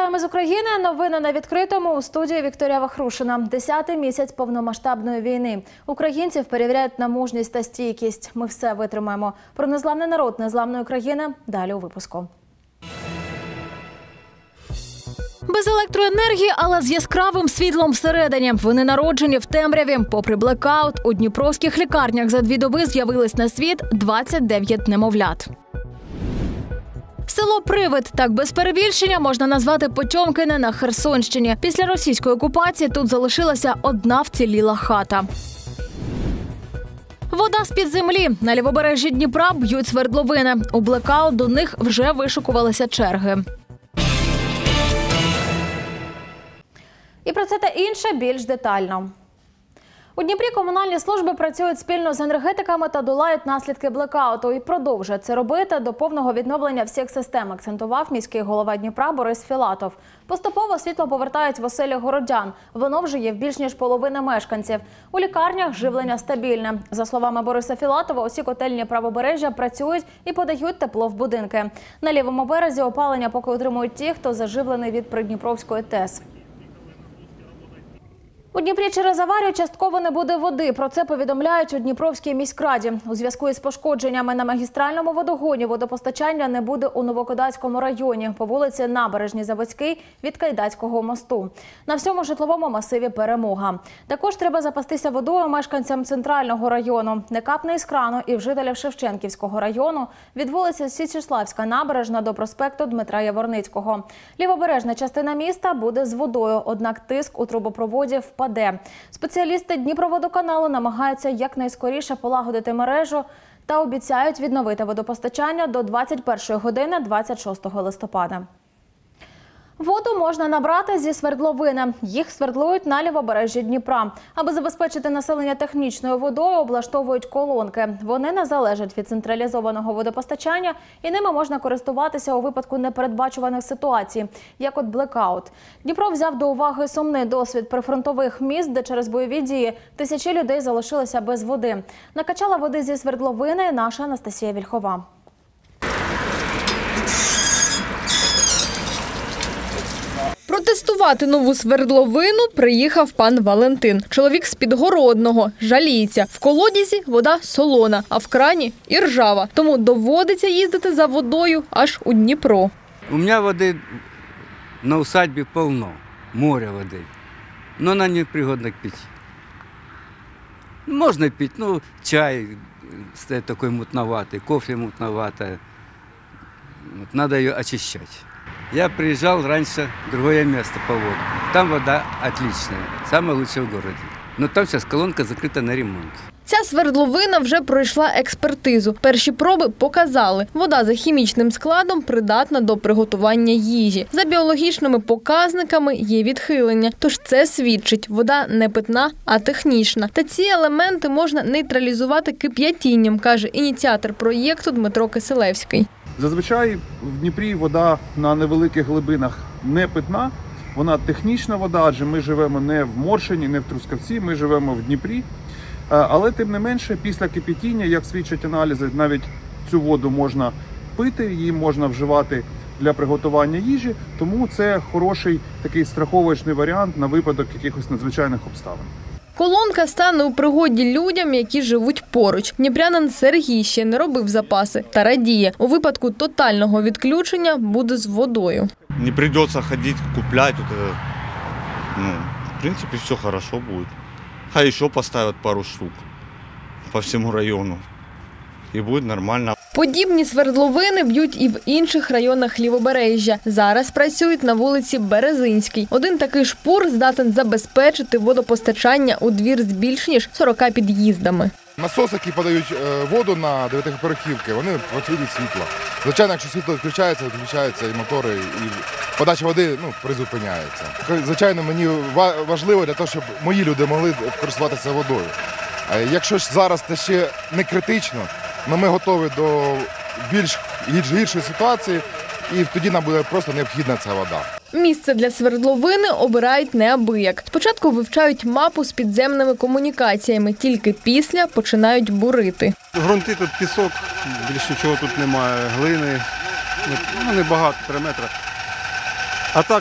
Вітаємо з України. Новини на відкритому. У студії Вікторія Вахрушина. 10-й місяць повномасштабної війни. Українців перевіряють на мужність та стійкість. Ми все витримаємо. Про незламний народ незламної країни далі у випуску. Без електроенергії, але з яскравим світлом всередині. Вони народжені в темряві. Попри блекаут, у дніпровських лікарнях за 2 доби з'явились на світ 29 немовлят. Село Привид, так без перебільшення, можна назвати Потьомкине на Херсонщині. Після російської окупації тут залишилася одна вціліла хата. Вода з-під землі. На лівобережжі Дніпра б'ють свердловини. У блекаут до них вже вишукувалися черги. І про це та інше більш детально. У Дніпрі комунальні служби працюють спільно з енергетиками та долають наслідки блекауту. І продовжують це робити до повного відновлення всіх систем, акцентував міський голова Дніпра Борис Філатов. Поступово світло повертають в оселі городян. Воно вже є в більш ніж половини мешканців. У лікарнях живлення стабільне. За словами Бориса Філатова, усі котельні правобережжя працюють і подають тепло в будинки. На лівому березі опалення поки отримують ті, хто заживлений від Придніпровської ТЕС. У Дніпрі через аварію частково не буде води. Про це повідомляють у Дніпровській міськраді. У зв'язку із пошкодженнями на магістральному водогоні водопостачання не буде у Новокодацькому районі по вулиці Набережній Заводській від Кайдацького мосту. На всьому житловому масиві Перемога. Також треба запастися водою мешканцям центрального району. Не капне із крану і в жителів Шевченківського району від вулиці Січеславська набережна до проспекту Дмитра Яворницького. Лівобережна частина міста буде з водою, однак тиск у трубопроводі впаде. Спеціалісти Дніпроводоканалу намагаються якнайскоріше полагодити мережу та обіцяють відновити водопостачання до 21 години 26 листопада. Воду можна набрати зі свердловини. Їх свердлують на лівобережжі Дніпра. Аби забезпечити населення технічною водою, облаштовують колонки. Вони не залежать від централізованого водопостачання і ними можна користуватися у випадку непередбачуваних ситуацій, як от блекаут. Дніпро взяв до уваги сумний досвід прифронтових міст, де через бойові дії тисячі людей залишилися без води. Накачала води зі свердловини наша Анастасія Вільхова. Протестувати нову свердловину приїхав пан Валентин. Чоловік з Підгородного, жаліється. В колодязі вода солона, а в крані – і ржава. Тому доводиться їздити за водою аж у Дніпро. У мене води на усадьбі повно, море води. Но вона не пригодна к питтю. Можна пити, ну, чай стає такий мутноватий, кофе мутноватий. Надо її очищати. Я приезжал раньше в другое место по воду. Там вода отличная, самая лучшая в городе. Но там сейчас колонка закрыта на ремонт. Ця свердловина вже пройшла експертизу. Перші проби показали. Вода за хімічним складом придатна до приготування їжі. За біологічними показниками є відхилення. Тож це свідчить, вода не питна, а технічна. Та ці елементи можна нейтралізувати кип'ятінням, каже ініціатор проєкту Дмитро Киселевський. Зазвичай в Дніпрі вода на невеликих глибинах не питна, вона технічна вода, адже ми живемо не в Моршині, не в Трускавці, ми живемо в Дніпрі. Але тим не менше, після кип'ятіння, як свідчать аналізи, навіть цю воду можна пити, її можна вживати для приготування їжі, тому це хороший такий страховочний варіант на випадок якихось надзвичайних обставин. Колонка стане у пригоді людям, які живуть поруч. Дніпрянин Сергій ще не робив запаси та радіє. У випадку тотального відключення буде з водою. Не придется ходить, куплять. В принципе, все хорошо будет. Хай еще поставят пару штук по всему району. И будет нормально. Подібні свердловини б'ють і в інших районах лівобережжя. Зараз працюють на вулиці Березинській. Один такий шпур здатен забезпечити водопостачання у двір з більш ніж 40 під'їздами. Насоси, які подають воду на 9-поверхівки, вони працюють від світла. Звичайно, якщо світло відключається і мотори, і подача води призупиняється. Звичайно, мені важливо для того, щоб мої люди могли користуватися водою. Якщо зараз це ще не критично, ми готові до більш гіршої ситуації, і тоді нам буде просто необхідна ця вода. Місце для свердловини обирають неабияк. Спочатку вивчають мапу з підземними комунікаціями, тільки після починають бурити. Грунти тут пісок, більш нічого тут немає, глини, небагато, 3 метри. А так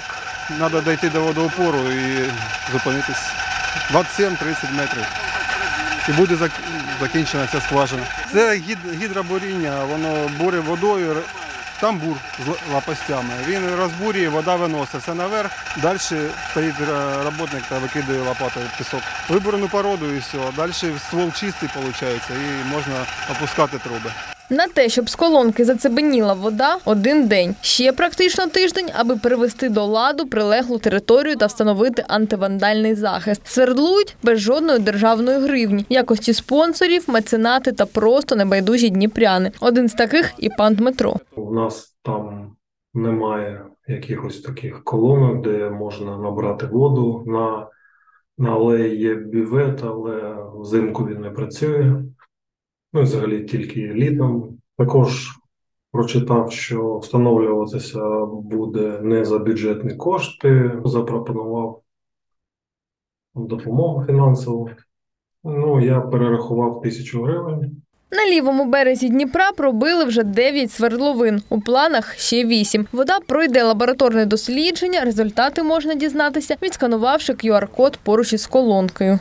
треба дійти до водоопору і зупинитись 27-30 метрів. І буде закінчена ця скважина. Це гідробуріння, воно бурить водою, там бур з лопастями. Він розбурює, вода виноситься наверх, далі стоїть працівник та викидає лопатою пісок. Виборену породу і все, далі ствол чистий виходить і можна опускати труби. На те, щоб з колонки зацебеніла вода – 1 день. Ще практично тиждень, аби привести до ладу прилеглу територію та встановити антивандальний захист. Свердлують без жодної державної гривні. В якості спонсорів, меценати та просто небайдужі дніпряни. Один з таких – і пан Дмитро. У нас там немає якихось таких колонок, де можна набрати воду. На алеї є бювет, але взимку він не працює. Ну і взагалі тільки літом. Також прочитав, що встановлюватися буде не за бюджетні кошти. Запропонував допомогу фінансову. Ну, я перерахував 1000 гривень. На лівому березі Дніпра пробили вже 9 свердловин. У планах ще 8. Вода пройде лабораторне дослідження. Результати можна дізнатися, відсканувавши QR-код поруч із колонкою.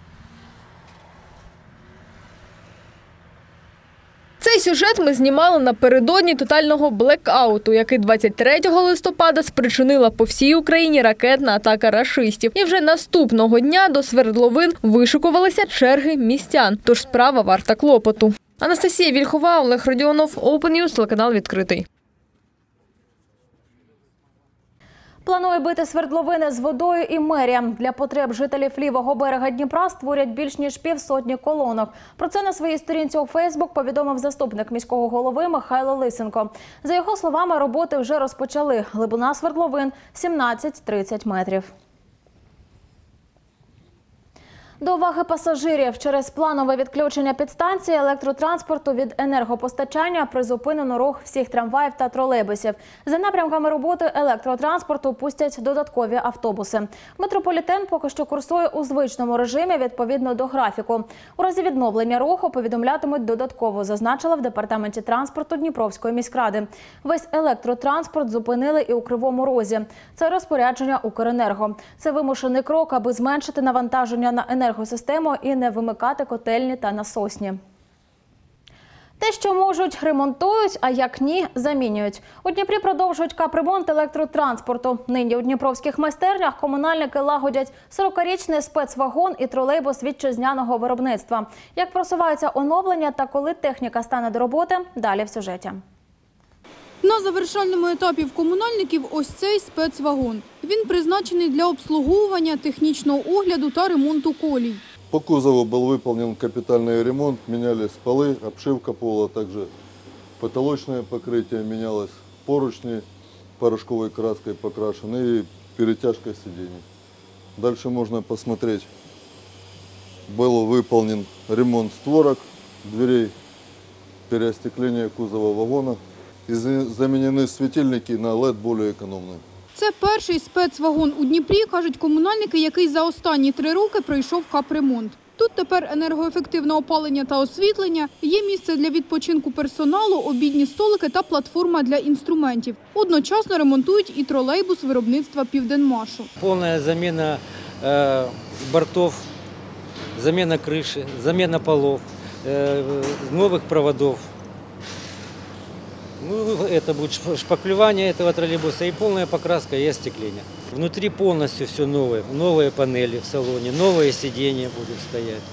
Цей сюжет ми знімали напередодні тотального блекауту, який 23 листопада спричинила по всій Україні ракетна атака рашистів. І вже наступного дня до свердловин вишикувалися черги містян. Тож справа варта клопоту. Анастасія Вільхова, Олег Родіонов, Open News, телеканал «Відкритий». Планує бити свердловини з водою і мерія. Для потреб жителів лівого берега Дніпра створять більш ніж 500 колонок. Про це на своїй сторінці у Фейсбук повідомив заступник міського голови Михайло Лисенко. За його словами, роботи вже розпочали. Глибина свердловин – 17-30 метрів. До уваги пасажирів. Через планове відключення підстанції електротранспорту від енергопостачання призупинено рух всіх трамваїв та тролейбусів. За напрямками роботи електротранспорту пустять додаткові автобуси. Метрополітен поки що курсує у звичному режимі відповідно до графіку. У разі відновлення руху повідомлятимуть додатково, зазначила в департаменті транспорту Дніпровської міськради. Весь електротранспорт зупинили і у Кривому Розі. Це розпорядження Укренерго. Це вимушений крок, аби зменшити навантаження на енергосистему і не вимикати котельні та насосні. Те, що можуть, ремонтують, а як ні, замінюють. У Дніпрі продовжують капремонт електротранспорту. Нині у дніпровських майстернях комунальники лагодять 40-річний спецвагон і тролейбус вітчизняного виробництва. Як просуваються оновлення та коли техніка стане до роботи – далі в сюжеті. На завершальному етапі в комунальників ось цей спецвагон. Він призначений для обслуговування, технічного огляду та ремонту колій. По кузову был выполнен капитальный ремонт, менялись полы, обшивка пола, также потолочное покрытие менялось, поручни порошковой краской покрашены и перетяжка сидений. Дальше можно посмотреть, был выполнен ремонт створок, дверей, переостекление кузова вагона. І замінені світильники на LED більш економні. Це перший спецвагон у Дніпрі, кажуть комунальники, який за останні 3 роки пройшов капремонт. Тут тепер енергоефективне опалення та освітлення, є місце для відпочинку персоналу, обідні столики та платформа для інструментів. Одночасно ремонтують і тролейбус виробництва «Південмашу». Повна заміна бортів, заміна криші, заміна полів, нових проводів. Ну, это будет шпаклевание этого троллейбуса и полная покраска и остекление. Внутри полностью все новое. Новые панели в салоне, новые сиденья будут стоять,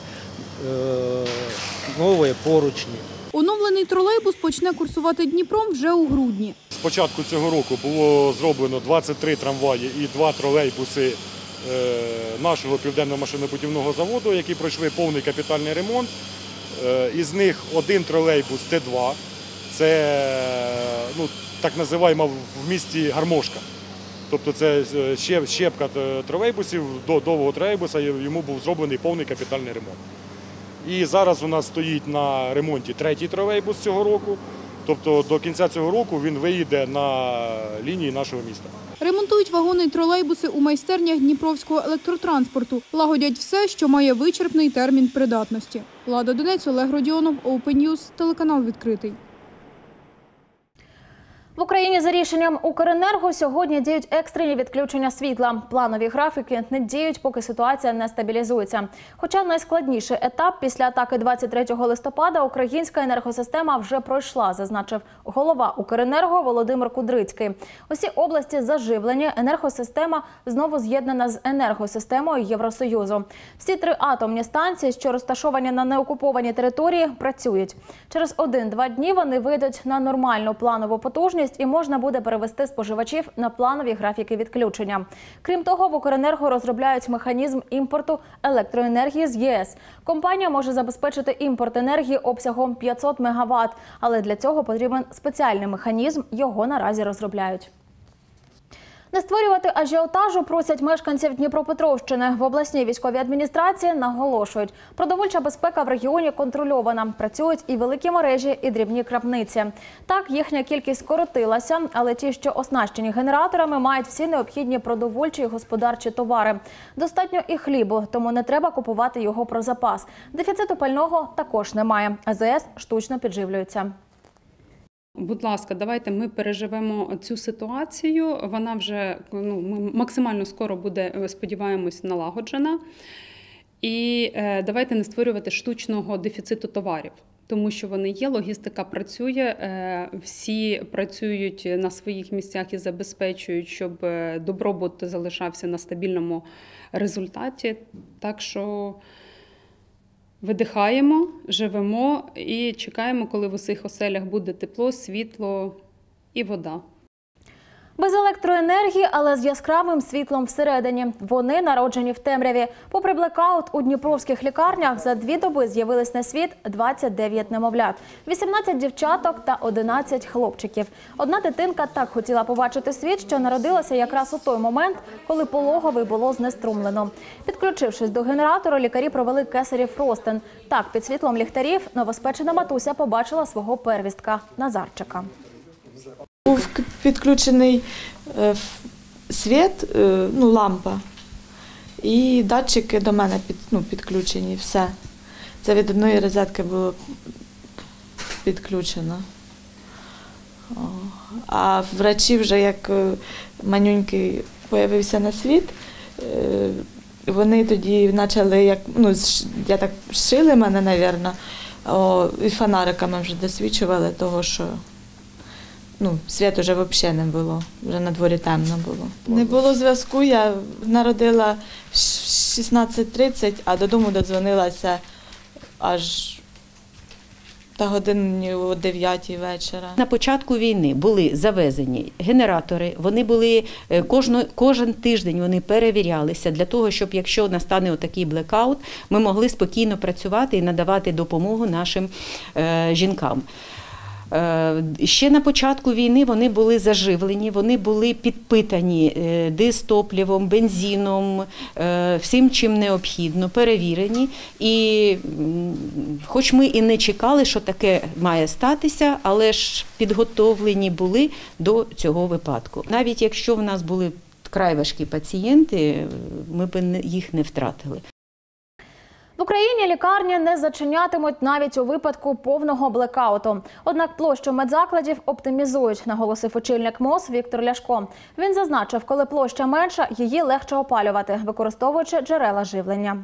новые поручни. Оновлений тролейбус почне курсувати Дніпром вже у грудні. З початку цього року було зроблено 23 трамваї і 2 тролейбуси нашого Південного машинобудівного заводу, які пройшли повний капітальний ремонт. Із них 1 тролейбус Т2. Це так називаємо в місті гармошка. Тобто це щепка тролейбусів, до довгого тролейбуса йому був зроблений повний капітальний ремонт. І зараз у нас стоїть на ремонті 3-й тролейбус цього року. Тобто до кінця цього року він виїде на лінії нашого міста. Ремонтують вагони й тролейбуси у майстернях Дніпровського електротранспорту. Лагодять все, що має вичерпний термін придатності. Лада Донець, Олег Родіонов, Open News, телеканал «Відкритий». В Україні за рішенням Укренерго сьогодні діють екстрені відключення світла. Планові графіки не діють, поки ситуація не стабілізується. Хоча найскладніший етап після атаки 23 листопада українська енергосистема вже пройшла, зазначив голова Укренерго Володимир Кудрицький. Усі області заживлені, енергосистема знову з'єднана з енергосистемою Євросоюзу. Всі 3 атомні станції, що розташовані на неокупованій території, працюють. Через 1-2 дні вони вийдуть на нормальну планову потужність і можна буде перевести споживачів на планові графіки відключення. Крім того, в Укренерго розробляють механізм імпорту електроенергії з ЄС. Компанія може забезпечити імпорт енергії обсягом 500 МВт, але для цього потрібен спеціальний механізм, його наразі розробляють. Не створювати ажіотажу просять мешканців Дніпропетровщини. В обласній військовій адміністрації наголошують, продовольча безпека в регіоні контрольована. Працюють і великі мережі, і дрібні крапниці. Так, їхня кількість скоротилася, але ті, що оснащені генераторами, мають всі необхідні продовольчі і господарчі товари. Достатньо і хлібу, тому не треба купувати його про запас. Дефіциту пального також немає. АЗС штучно підживлюються. Будь ласка, давайте ми переживемо цю ситуацію. Вона вже максимально скоро буде, сподіваємось, налагоджена. І давайте не створювати штучного дефіциту товарів, тому що вони є, логістика працює, всі працюють на своїх місцях і забезпечують, щоб добробут залишався на стабільному результаті. Так що видихаємо, живемо і чекаємо, коли в усіх оселях буде тепло, світло і вода. Без електроенергії, але з яскравим світлом всередині. Вони народжені в темряві. Попри блекаут, у дніпровських лікарнях за 2 доби з'явились на світ 29 немовлят, 18 дівчаток та 11 хлопчиків. Одна дитинка так хотіла побачити світ, що народилася якраз у той момент, коли пологовий було знеструмлено. Підключившись до генератора, лікарі провели кесарів ростин. Так, під світлом ліхтарів новоспечена матуся побачила свого первістка – Назарчика. Був підключений світ, лампа, і датчики до мене підключені, все. Це від одної розетки було підключено. А врачі вже, як манюнький з'явився на світ, вони тоді почали, я так шили мене, мабуть, і фонариками вже досвідчували того, що світу вже взагалі не було, вже на дворі темно було. Не було зв'язку, я народила в 16:30, а додому додзвонилася аж та годині о 9 вечора. На початку війни були завезені генератори, вони були, кожен тиждень вони перевірялися для того, щоб якщо настане отакий блекаут, ми могли спокійно працювати і надавати допомогу нашим жінкам. Ще на початку війни вони були заживлені, вони були підпитані дизтопливом, бензином, всім, чим необхідно, перевірені. І хоч ми і не чекали, що таке має статися, але ж підготовлені були до цього випадку. Навіть якщо в нас були вкрай важкі пацієнти, ми б їх не втратили. В Україні лікарні не зачинятимуть навіть у випадку повного блекауту. Однак площу медзакладів оптимізують, наголосив очільник МОЗ Віктор Ляшко. Він зазначив, коли площа менша, її легше опалювати, використовуючи джерела живлення.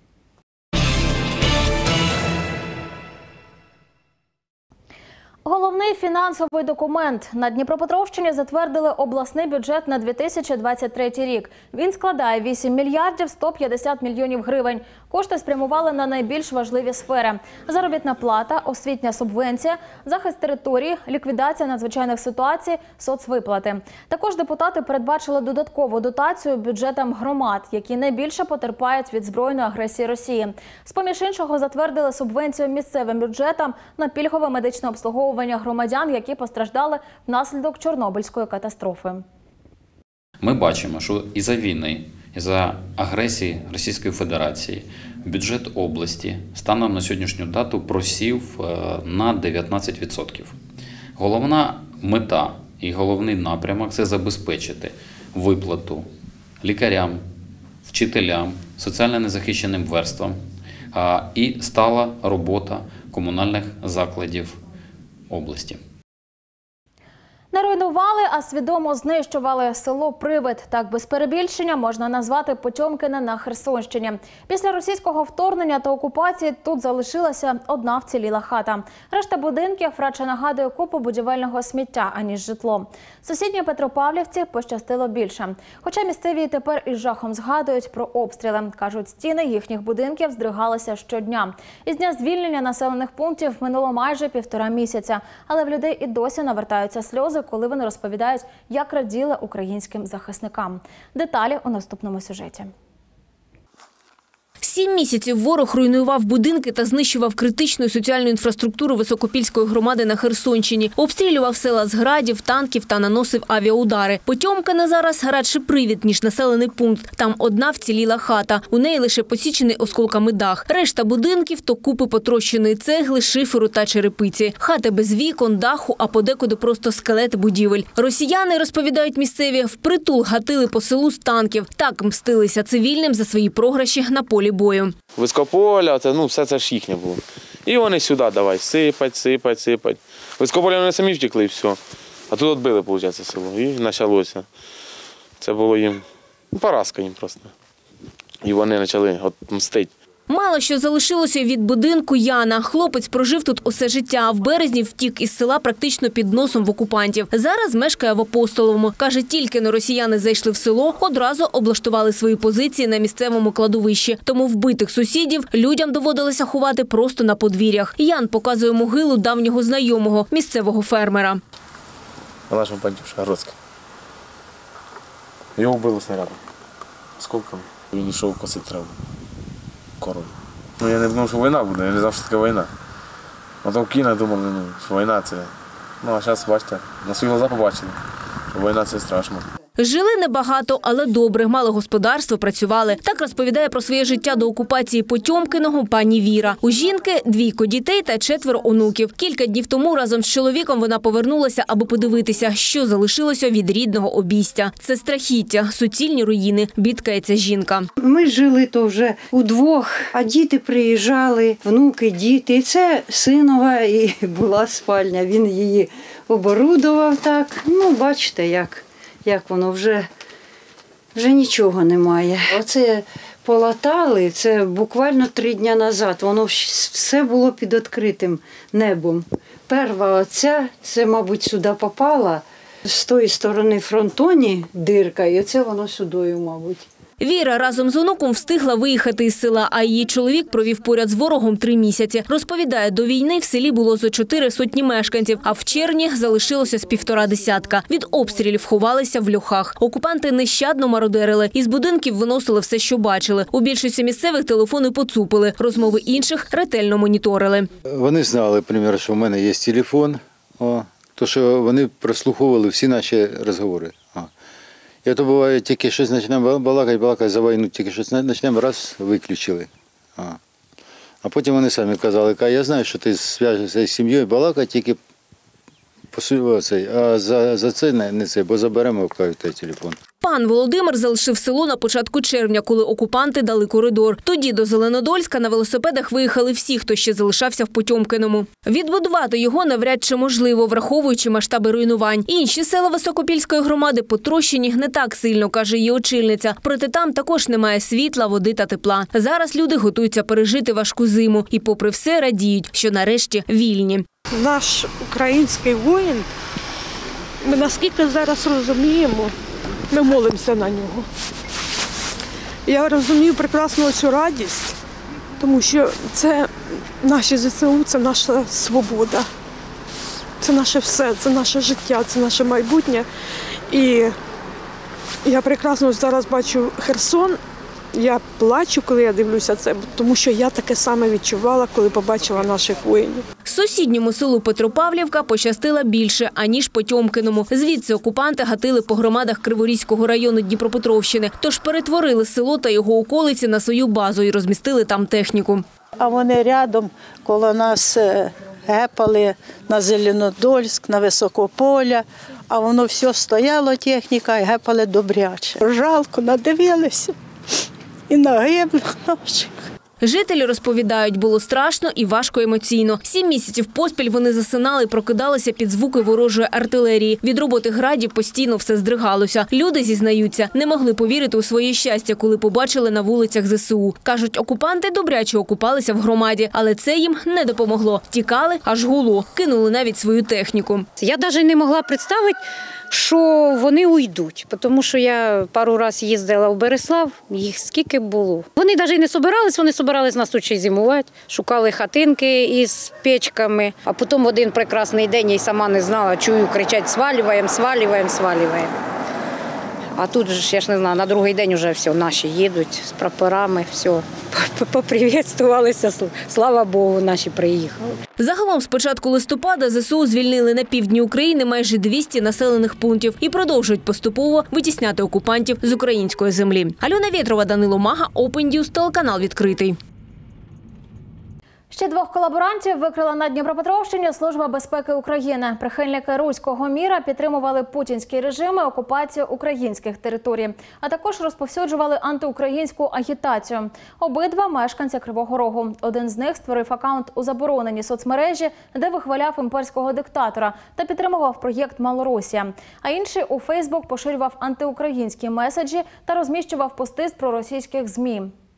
Головний фінансовий документ. На Дніпропетровщині затвердили обласний бюджет на 2023 рік. Він складає 8 мільярдів 150 мільйонів гривень. Кошти спрямували на найбільш важливі сфери – заробітна плата, освітня субвенція, захист території, ліквідація надзвичайних ситуацій, соцвиплати. Також депутати передбачили додаткову дотацію бюджетам громад, які найбільше потерпають від збройної агресії Росії. З-поміж іншого затвердили субвенцію місцевим бюджетам на пільгове медичне обслуговування громадян, які постраждали внаслідок Чорнобильської катастрофи. Ми бачимо, що із-за війни, із-за агресії Російської Федерації бюджет області станом на сьогоднішню дату просів на 19%. Головна мета і головний напрямок – це забезпечити виплату лікарям, вчителям, соціально незахищеним верствам і стала робота комунальних закладів області. Не руйнували, а свідомо знищували село Привид. Так без перебільшення можна назвати Потьомкине на Херсонщині. Після російського вторгнення та окупації тут залишилася одна вціліла хата. Решта будинків радше нагадує купу будівельного сміття, аніж житло. Сусідній Петропавлівці пощастило більше. Хоча місцеві тепер із жахом згадують про обстріли. Кажуть, стіни їхніх будинків здригалися щодня. Із дня звільнення населених пунктів минуло майже 1,5 місяця. Але в людей і досі навертаються сльози, коли вони розповідають, як раділи українським захисникам. Деталі у наступному сюжеті. 7 місяців ворог руйнував будинки та знищував критичну соціальну інфраструктуру Високопільської громади на Херсонщині. Обстрілював села з градів, танків та наносив авіаудари. Потьомкине зараз радше Привід, ніж населений пункт. Там одна вціліла хата. У неї лише посічений осколками дах. Решта будинків – то купи потрощеної цегли, шиферу та черепиці. Хати без вікон, даху, а подекуди просто скелети будівель. Росіяни, розповідають місцеві, впритул гатили по селу з танків. Так мстилися цивільним за свої програші на полі бою. Високополя, все це ж їхнє було. І вони сюди давай сипать. Високополя вони самі втекли і все. А тут відбили, виходить, село. І почалося. Це було їм поразка їм просто. І вони почали мстити. Мало що залишилося від будинку Яна. Хлопець прожив тут усе життя. В березні втік із села практично під носом в окупантів. Зараз мешкає в Апостоловому. Каже, тільки но росіяни зайшли в село, одразу облаштували свої позиції на місцевому кладовищі. Тому вбитих сусідів людям доводилося ховати просто на подвір'ях. Ян показує могилу давнього знайомого, місцевого фермера. Вона ж бандюша Гродська. Його вбили снарядом. Осколком. Він йшов косити траву. Я не думав, що війна буде, я не знав, що таке війна. Потім кіно думав, що війна це. А зараз, бачите, на свої глаза побачили, що війна це страшно. Жили небагато, але добре, мали господарство, працювали. Так розповідає про своє життя до окупації Потьомкиного пані Віра. У жінки 2 дітей та 4 онуків. Кілька днів тому разом з чоловіком вона повернулася, аби подивитися, що залишилося від рідного обійстя. Це страхіття, суцільні руїни, бідкається жінка. Ми жили то вже удвох, а діти приїжджали, внуки, діти. І це синова і була спальня. Він її оборудував так. Бачите, як воно вже нічого немає. Оце полатали, це буквально 3 дні назад. Воно все було під відкритим небом. Перша оця, це, мабуть, сюди попала. З тої сторони фронтоні дирка, і це воно сюдою, мабуть. Віра разом з онуком встигла виїхати із села, а її чоловік провів поряд з ворогом 3 місяці. Розповідає, до війни в селі було зо 400 мешканців, а в червні залишилося з 1,5 десятка. Від обстрілів ховалися в льохах. Окупанти нещадно мародерили. Із будинків виносили все, що бачили. У більшості місцевих телефони поцупили. Розмови інших ретельно моніторили. Вони знали, наприклад, що в мене є телефон, то що вони прослуховували всі наші розмови. І то буває, тільки щось почнемо балакати за війну, тільки щось почнемо, раз, виключили. А потім вони самі казали, я знаю, що ти зв'яжешся з сім'єю, балакати тільки а за це не це, бо заберемо, кажуть, той телефон. Пан Володимир залишив село на початку червня, коли окупанти дали коридор. Тоді до Зеленодольська на велосипедах виїхали всі, хто ще залишався в Потьомкиному. Відбудувати його навряд чи можливо, враховуючи масштаби руйнувань. Інші села Високопільської громади потрощені не так сильно, каже її очільниця. Проте там також немає світла, води та тепла. Зараз люди готуються пережити важку зиму і попри все радіють, що нарешті вільні. Наш український воїн, ми наскільки зараз розуміємо, ми молимося на нього. Я розумію прекрасно цю радість, тому що це наші ЗСУ, це наша свобода, це наше все, це наше життя, це наше майбутнє. І я прекрасно зараз бачу Херсон. Я плачу, коли я дивлюся це, тому що я таке саме відчувала, коли побачила наших воїнів. Сусідньому селу Петропавлівка пощастило більше, аніж Потьомкиному. Звідси окупанти гатили по громадах Криворізького району Дніпропетровщини. Тож перетворили село та його околиці на свою базу і розмістили там техніку. А вони рядом коло нас гепали на Зеленодольськ, на Високополя. А воно все стояло, техніка, і гепали добряче. Жалко, надивилися. І на гиблих наших. Жителі розповідають, було страшно і важко емоційно. 7 місяців поспіль вони засинали і прокидалися під звуки ворожої артилерії. Від роботи градів постійно все здригалося. Люди, зізнаються, не могли повірити у своє щастя, коли побачили на вулицях ЗСУ. Кажуть, окупанти добряче окупалися в громаді, але це їм не допомогло. Тікали, аж гуло. Кинули навіть свою техніку. Я навіть не могла представити, що вони уйдуть, тому що я пару разів їздила в Береслав, їх скільки було. Вони навіть не збирались, вони збирались нас тут ще зимувати, шукали хатинки із печками, а потім один прекрасний день, я й сама не знала, чую, кричать «свалюємо, свалюємо, свалюємо». А тут ж, я ж не знаю, на другий день вже все, наші їдуть з прапорами, все, попривітствувалися, слава Богу, наші приїхали. Загалом з початку листопада ЗСУ звільнили на півдні України майже 200 населених пунктів і продовжують поступово витісняти окупантів з української землі. Альона Вєтрова, Данило Мага, Open News, телеканал «Відкритий». Ще 2 колаборантів викрила на Дніпропетровщині Служба безпеки України. Прихильники руського міра підтримували путінський режим і окупацію українських територій, а також розповсюджували антиукраїнську агітацію. Обидва – мешканці Кривого Рогу. Один з них створив акаунт у забороненій соцмережі, де вихваляв імперського диктатора та підтримував проєкт «Малоросія». А інший у Фейсбук поширював антиукраїнські меседжі та розміщував пости з проросійських ЗМІ.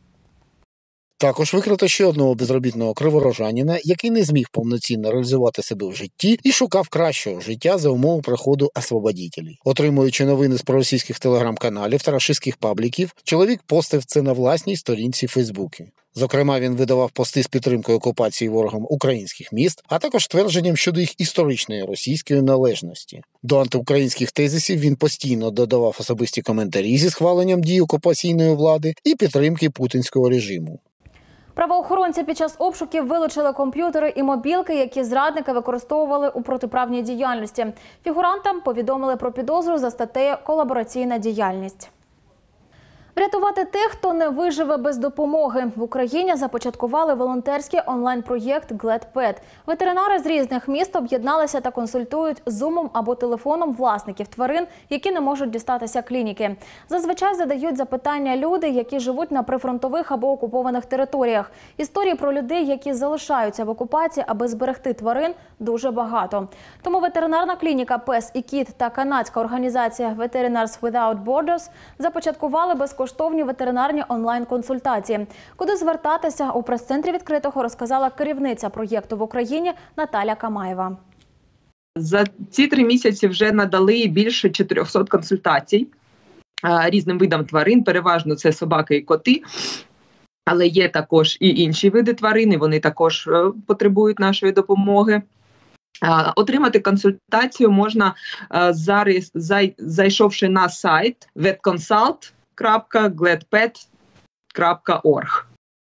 Також викрито ще одного безробітного криворожанина, який не зміг повноцінно реалізувати себе в житті і шукав кращого життя за умови приходу освободітелів. Отримуючи новини з проросійських телеграм-каналів та рашистських пабліків, чоловік постив це на власній сторінці Фейсбуці. Зокрема, він видавав пости з підтримкою окупації ворогом українських міст, а також твердженням щодо їх історичної російської належності. До антиукраїнських тезисів він постійно додавав особисті коментарі зі схваленням дій окупаційної влади і підтримки путінського режиму. Правоохоронці під час обшуків вилучили комп'ютери і мобілки, які зрадники використовували у протиправній діяльності. Фігурантам повідомили про підозру за статтею «Колабораційна діяльність». Врятувати тих, хто не виживе без допомоги. В Україні започаткували волонтерський онлайн-проєкт «GladPet». Ветеринари з різних міст об'єдналися та консультують зумом або телефоном власників тварин, які не можуть дістатися клініки. Зазвичай задають запитання люди, які живуть на прифронтових або окупованих територіях. Історії про людей, які залишаються в окупації, аби зберегти тварин, дуже багато. Тому ветеринарна клініка «Пес і кіт» та канадська організація «Veterinars Without Borders» започаткували безкоштовні ветеринарні онлайн-консультації. Куди звертатися, у прес-центрі «Відкритого» розказала керівниця проєкту в Україні Наталя Камаєва. За ці 3 місяці вже надали більше 400 консультацій різним видам тварин, переважно це собаки і коти. Але є також і інші види тварин, і вони також потребують нашої допомоги. Отримати консультацію можна, зайшовши на сайт vetconsult.gladpet.org.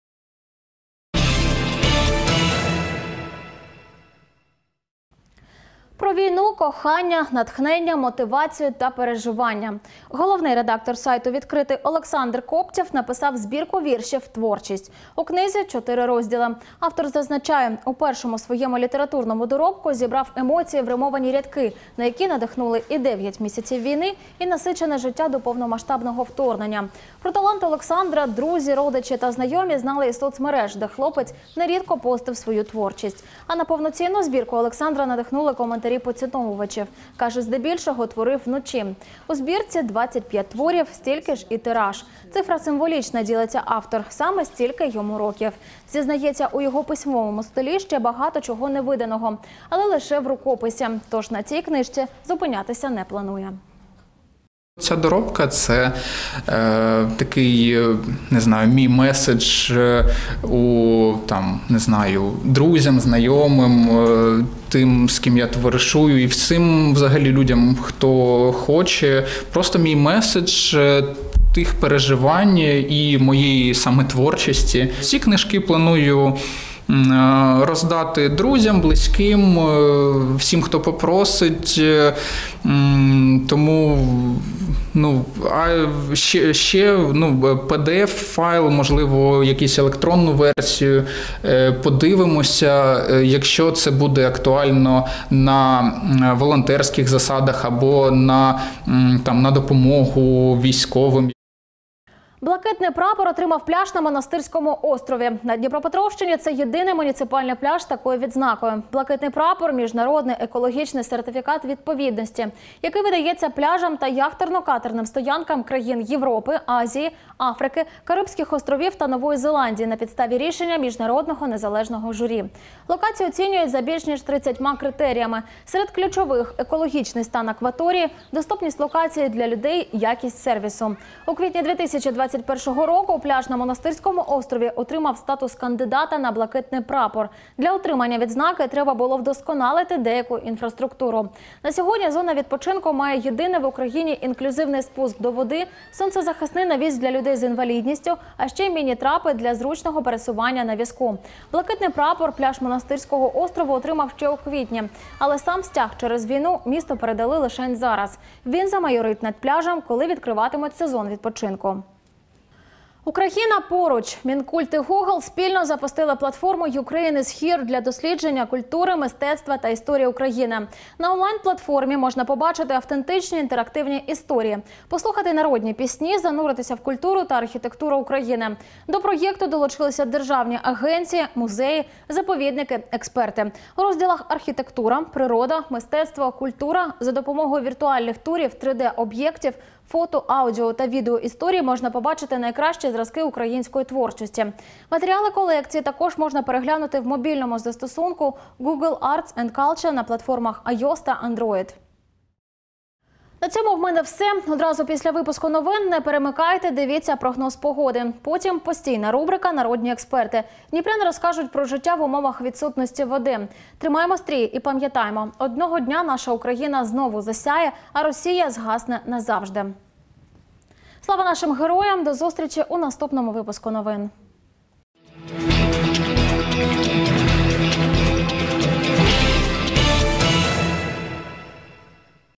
Про війну, кохання, натхнення, мотивацію та переживання. Головний редактор сайту «Відкритий» Олександр Коптєв написав збірку віршів «Творчість». У книзі 4 розділи. Автор зазначає, у першому своєму літературному доробку зібрав емоції в римовані рядки, на які надихнули і 9 місяців війни, і насичене життя до повномасштабного вторгнення. Про талант Олександра друзі, родичі та знайомі знали із соцмереж, де хлопець нерідко постив свою творчість. А на повноцінну збірку Олександра надихнули коментарі поціновувачів. Каже, здебільшого творив вночі. У збірці 25 творів, стільки ж і тираж. Цифра символічна, ділиться автор, саме стільки йому років. Зізнається, у його письмовому столі ще багато чого невиданого, але лише в рукописі. Тож на цій книжці зупинятися не планує. Ця доробка – це такий, не знаю, мій меседж друзям, знайомим, тим, з ким я товаришую, і всім взагалі людям, хто хоче. Просто мій меседж тих переживань і моєї саме творчості. Ці книжки планую роздати друзям, близьким, всім, хто попросить. Тому ще PDF-файл, можливо, якусь електронну версію. Подивимося, якщо це буде актуально на волонтерських засадах або на допомогу військовим. Блакитний прапор отримав пляж на Монастирському острові. На Дніпропетровщині це єдиний муніципальний пляж з такою відзнакою. Блакитний прапор – міжнародний екологічний сертифікат відповідності, який видається пляжам та яхтерно-катерним стоянкам країн Європи, Азії, Африки, Карибських островів та Нової Зеландії на підставі рішення міжнародного незалежного журі. Локацію оцінюють за більш ніж 30 критеріями. Серед ключових – екологічний стан акваторії, доступність локації для людей, якість сервісу. У квітні 2021 року пляж на Монастирському острові отримав статус кандидата на блакитний прапор. Для отримання відзнаки треба було вдосконалити деяку інфраструктуру. На сьогодні зона відпочинку має єдиний в Україні інклюзивний спуск до води, сонцезахисний навіс для людей з інвалідністю, а ще й міні-трапи для зручного пересування на візку. Блакитний прапор пляж Монастирського острову отримав ще у квітні, але сам стяг через війну місто передали лише зараз. Він замайорить над пляжем, коли відкриватимуть сезон відпочинку. Україна поруч. Мінкульт і Google спільно запустили платформу «Ukraine is here» для дослідження культури, мистецтва та історії України. На онлайн-платформі можна побачити автентичні інтерактивні історії, послухати народні пісні, зануритися в культуру та архітектуру України. До проєкту долучилися державні агенції, музеї, заповідники, експерти. У розділах «Архітектура», «Природа», «Мистецтво», «Культура» за допомогою віртуальних турів, 3D-об'єктів, фото, аудіо та відео історії можна побачити найкращі зразки української творчості. Матеріали колекції також можна переглянути в мобільному застосунку Google Arts and Culture на платформах iOS та Android. На цьому в мене все. Одразу після випуску новин не перемикайте, дивіться прогноз погоди. Потім постійна рубрика «Народні експерти». Дніпряни розкажуть про життя в умовах відсутності води. Тримаємо стрій і пам'ятаємо, одного дня наша Україна знову засяє, а Росія згасне назавжди. Слава нашим героям! До зустрічі у наступному випуску новин.